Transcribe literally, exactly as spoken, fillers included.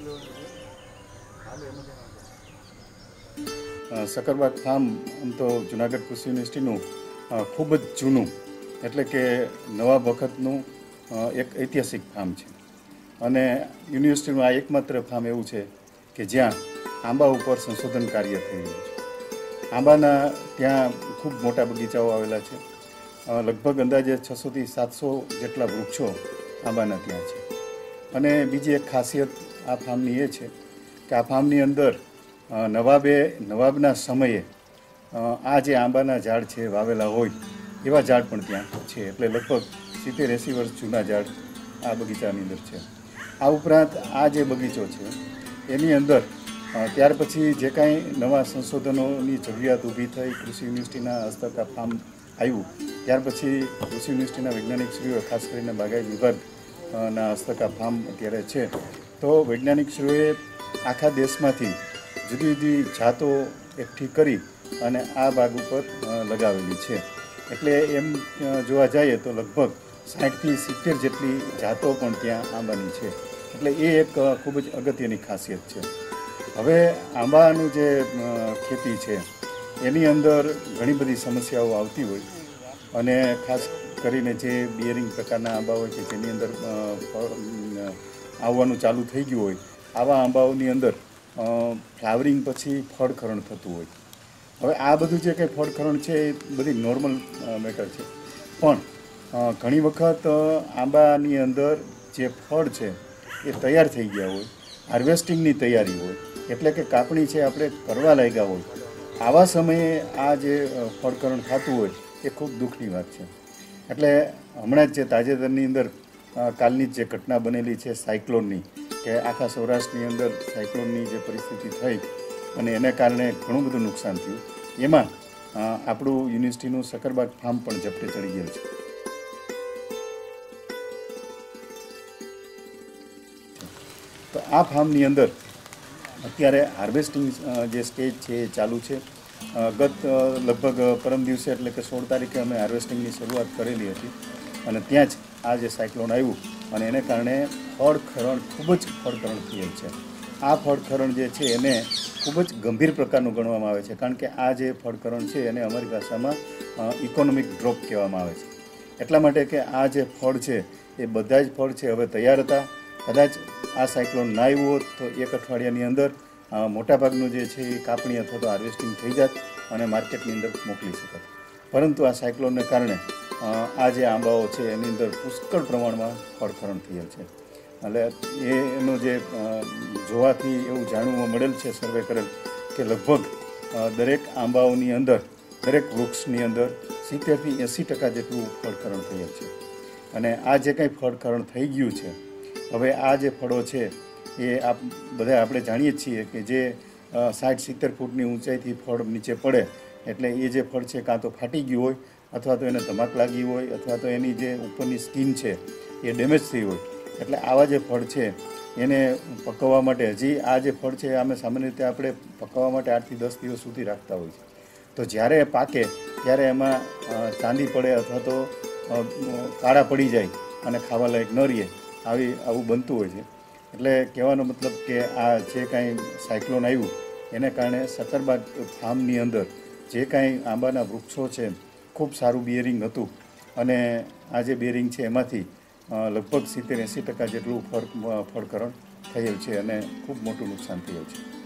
सकरबाग farm आम तो जूनागढ़ कृषि यूनिवर्सिटी खूब ज जूनू एटले के नवाब वखतनु एक ऐतिहासिक फार्म है अने यूनिवर्सिटी आ एकमात्र फार्म एवं है कि ज्यां आंबा पर संशोधन कार्य थई रह्युं छे। आंबाना त्यां खूब मोटा बगीचाओ आवेला छे। लगभग अंदाजे छसो थी सातसो जेटला वृक्षो आंबाना त्यां छे। अने बीजी एक खासियत आ फार्मनी ए छे कि आ फार्मनी अंदर नवाबे नवाबना समये आ जे आंबाना झाड़ छे वावेला होय एवा झाड़ पण त्यां छे। एटले लगभग सित्तेर एसी वर्ष जूना झाड़ आ बगीचानी अंदर छे। आ उपरांत आ जे बगीचो छे एनी अंदर त्यार पछी जे कांई नवा संशोधनोनी जरूरियात ऊभी थई कृषि यूनिवर्सिटीना हस्तक आ फार्म आव्युं त्यार पछी कृषि यूनिवर्सिटीना वैज्ञानिकश्रीओ खास करीने बागायत विभागना हस्तक आ फार्म अत्यारे छे। तो वैज्ञानिकश्रीओए आखा देशमांथी जुदी जुदी जातो एकठी करी अने आ बाग उपर लगावेली छे। एटले एम जोवा जाए तो लगभग साठ थी सित्तेर जेटली जातो पण त्यां आंबानी छे। एटले ए एक खूब ज अगत्यनी खासियत छे। हवे आंबानुं जे खेती छे एनी अंदर घणी बधी समस्याओ आवती होय अने खास करीने जे बियरिंग प्रकारना आंबा होय के जेनी अंदर आववानुं चालू थई गयुं होय आवा आंबाओनी अंदर फ्लावरिंग पछी फळखरण थतुं होय। हवे आ बधुं जे कंई फळखरण छे ए बधी नॉर्मल मेटर छे पण घणी वखत आंबानी अंदर जे फळ छे ए तैयार थई गया होय हार्वेस्टिंगनी तैयारी होय एटले के कापणी छे आपणे करवा लाग्या होय आवा समये आ जे फळखरण थतुं होय ए खूब दुःखनी वात छे। एटले हमणां ज जे ताजेतरनी अंदर कालनी जे घटना बनेली छे साइक्लोननी के आखा सौराष्ट्रनी अंदर साइक्लोननी जे परिस्थिति थई अने एने कारणे घणुं बधुं नुकसान थयुं एमां आपणुं युनिवर्सिटीनुं सकरबाग फार्म पण झपटे चढ़ी गयुं छे। तो आ फार्मनी अंदर अत्यारे हार्वेस्टिंग जे स्टेज छे चालू छे। गत लगभग परम दिवसे एटले के सोळ तारीखे अमे हार्वेस्टिंगनी शरूआत करेली हती अने त्यां ज आ जे साइक्लोन आव्युं अने एने कारणे फळखरण खूब ज फळखरण थયેल छे। आ फळखरण जे छे एने खूब ज गंभीर प्रकारनुं गणवामां आवे छे कारण के आ जे फळखरण छे एने अमारी भाषामां इकोनॉमिक ड्रॉप कहेवामां आवे छे। एटला माटे के आ जे फळ छे ए बधा ज फळ छे हवे तैयार हता। कदाच आ साइक्लोन ना आव्युं होत तो एक अठवाडियानी अंदर मोटा भागनुं जे छे कापणी अथवा तो हार्वेस्टिंग थई जात अने मार्केटनी अंदर मोकली शकत। परंतु आ साइक्लोनने कारणे आ जे आंबाओ छे एनी अंदर पुष्कळ प्रमाणमां फळखरण थયેल छे। એટલે એનો જે જોવાથી એવું જાણવા મળેલ છે સર્વે કરેલ કે લગભગ દરેક આંબાઓની અંદર દરેક વૃક્ષની અંદર સિત્તેરથી એંસી ટકા જેટલું ફળકરણ થયેલ છે અને આ જે કંઈ ફળકરણ થઈ ગયું છે હવે આ જે ફળો છે એ આપ બધા આપણે જાણીએ છીએ કે જે સાઠ સિત્તેર ફૂટની ઊંચાઈથી ફળ નીચે પડે એટલે એ જે ફળ છે કાં તો ફાટી ગયું હોય અથવા તો એને ધમાક લાગી હોય અથવા તો એની જે ઉપરની સ્કીન છે એ ડેમેજ થઈ હોય એટલે આવા જે ફળ છે એને પકવવા માટે હજી આ જે ફળ છે અમે સામાન્ય રીતે આપણે પકવવા માટે આઠથી દસ દિવસ સુધી રાખતા હોય છે। તો જ્યારે પાકે ત્યારે એમાં ચાંદી પડે અથવા તો કાળા પડી જાય અને ખાવા લાયક ન રહે આવી આવું બનતું હોય છે। એટલે કહેવાનો મતલબ કે આ જે કાંઈ સાયક્લોન આવ્યું એને કારણે શકરબાગ ફાર્મની અંદર જે કાંઈ આંબાના વૃક્ષો છે ખૂબ સારું બિયરિંગ હતું અને આ જે બિયરિંગ છે એમાંથી लगभग सित्तेर एसी टका जेटलुं फळ फळकरण थयेल छे अने खूब मोटुं नुकसान थयेल छे।